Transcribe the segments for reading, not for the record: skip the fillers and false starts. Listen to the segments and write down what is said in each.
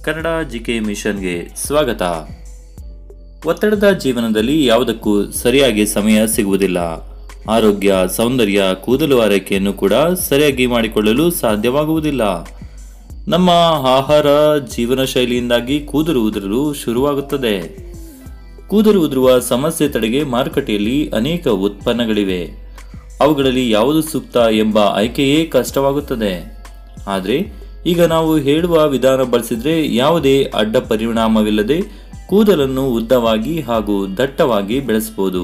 Kannada GK ಮಿಷನ್ಗೆ ಸ್ವಾಗತ. ಒತ್ತಡದ ಜೀವನದಲ್ಲಿ ಯಾವುದಕ್ಕೂ ಸರಿಯಾಗಿ ಸಮಯ ಸಿಗುವುದಿಲ್ಲ. ಆರೋಗ್ಯ, ಸೌಂದರ್ಯ, ಕೂದಲು ಆರೈಕೆಯನ್ನು ಕೂಡ ಸರಿಯಾಗಿ ಮಾಡಿಕೊಳ್ಳಲು ಸಾಧ್ಯವಾಗುವುದಿಲ್ಲ. ನಮ್ಮ ಆಹಾರ, ಜೀವನ ಶೈಲಿಯಿಂದಾಗಿ ಕೂದಲು ಉದುರಲು ಶುರುವಾಗುತ್ತದೆ. ಕೂದಲು ಉದುರುವ ಸಮಸ್ಯೆ ತಡೆಗೆ ಮಾರುಕಟ್ಟೆಯಲ್ಲಿ ಅನೇಕ ಉತ್ಪನ್ನಗಳಿವೆ. ಅವುಗಳಲ್ಲಿ ಯಾವುದು ಸೂಕ್ತ ಎಂಬ ಆಯ್ಕೆಯೇ ಕಷ್ಟವಾಗುತ್ತದೆ. ಆದರೆ ಈಗ ನಾವು ಹೇಳುವ ವಿಧಾನ ಬಳಸಿದ್ರೆ ಯಾವುದೇ ಅಡ್ಡ ಪರಿಣಾಮವಿಲ್ಲದೆ ಕೂದಲನ್ನು ಉದ್ದವಾಗಿ ಹಾಗೂ ದಟ್ಟವಾಗಿ ಬೆಳೆಸಬಹುದು.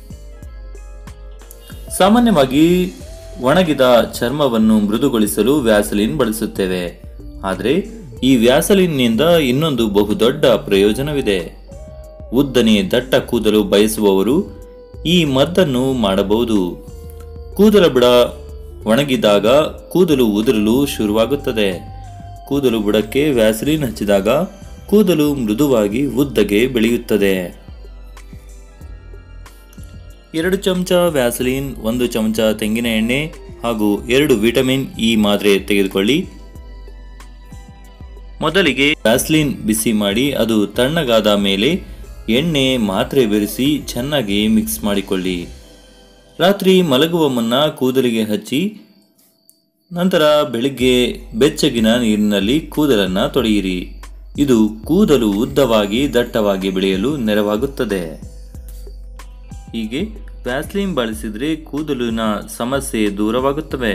ಸಾಮಾನ್ಯವಾಗಿ ಒಣಗಿದ ಚರ್ಮವನ್ನು ಮೃದುಗೊಳಿಸಲು ವ್ಯಾಸಲಿನ್ ಬಳಸುತ್ತೇವೆ. ಆದರೆ ಈ ವ್ಯಾಸಲಿನ್ನಿಂದ ಇನ್ನೊಂದು ಬಹುದೊಡ್ಡ ಪ್ರಯೋಜನವಿದೆ. ಉದ್ದನೆ ದಟ್ಟ ಕೂದಲು ಬಯಸುವವರು ಈ ಮದ್ದನ್ನು ಮಾಡಬಹುದು. ಕೂದಲ ಬುಡ ಒಣಗಿದಾಗ ಕೂದಲು ಉದುರಲು ಶುರುವಾಗುತ್ತದೆ. ಕೂದಲು ಬುಡಕ್ಕೆ ವ್ಯಾಸಲಿನ್ ಹಚ್ಚಿದಾಗ ಕೂದಲು ಮೃದುವಾಗಿ ಉದ್ದಗೆ ಬೆಳೆಯುತ್ತದೆ. 2 ಚಮಚ ವ್ಯಾಸಲಿನ್, 1 ಚಮಚ ತೆಂಗಿನ ಎಣ್ಣೆ ಹಾಗೂ 2 ವಿಟಮಿನ್ ಇ ಮಾತ್ರೆ ತೆಗೆದುಕೊಳ್ಳಿ. ಮೊದಲಿಗೆ ವ್ಯಾಸಲಿನ್ ಬಿಸಿ ಮಾಡಿ ಅದು ತಣ್ಣಗಾದ ಮೇಲೆ ಎಣ್ಣೆ ಮಾತ್ರೆ ಬೆರೆಸಿ ಚೆನ್ನಾಗಿ ಮಿಕ್ಸ್ ಮಾಡಿಕೊಳ್ಳಿ. ರಾತ್ರಿ ಮಲಗುವ ಮುನ್ನ ಕೂದಲಿಗೆ ಹಚ್ಚಿ ನಂತರ ಬೆಳಿಗ್ಗೆ ಬೆಚ್ಚಗಿನ ನೀರಿನಲ್ಲಿ ಕೂದಲನ್ನು ತೊಳೆಯಿರಿ. ಇದು ಕೂದಲು ಉದ್ದವಾಗಿ ದಟ್ಟವಾಗಿ ಬೆಳೆಯಲು ನೆರವಾಗುತ್ತದೆ. ಹೀಗೆ ವ್ಯಾಸಲಿನ್ ಬಳಸಿದರೆ ಕೂದಲಿನ ಸಮಸ್ಯೆ ದೂರವಾಗುತ್ತವೆ.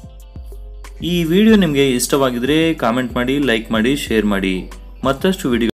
ಈ ವಿಡಿಯೋ ನಿಮಗೆ ಇಷ್ಟವಾಗಿದ್ರೆ ಕಾಮೆಂಟ್ ಮಾಡಿ, ಲೈಕ್ ಮಾಡಿ, ಶೇರ್ ಮಾಡಿ. ಮತ್ತಷ್ಟು ವಿಡಿಯೋ